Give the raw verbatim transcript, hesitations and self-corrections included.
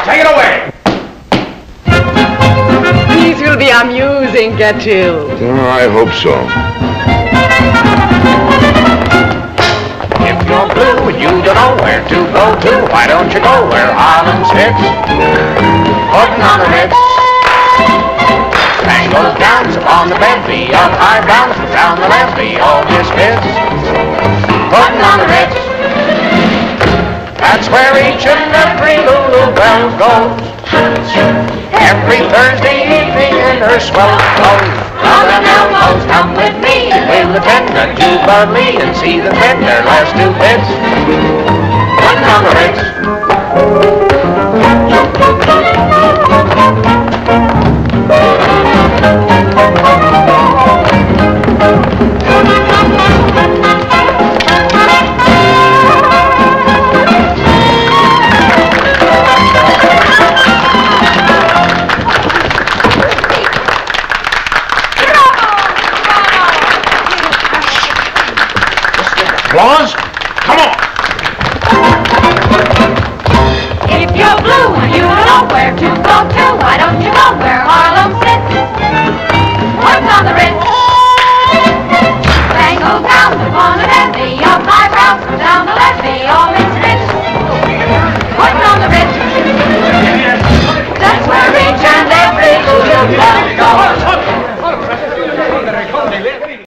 take it away. These will be amusing, Gatil. Oh, I hope so. If you're blue and you don't know where to go to, why don't you go where Harlem sits? Puttin' on the Ritz. Spangled gowns upon the bevy of high browns around the levee, oh misfits. Puttin' on the Ritz. That's where each and every Lulu Belle goes. Every Thursday evening in her swell clothes. Round and elbows, come with me. We'll attend a jubilee and see the tender last two bits. Puttin' on the Ritz. Applause? Come on! If you're blue and you don't know where to go to, why don't you go where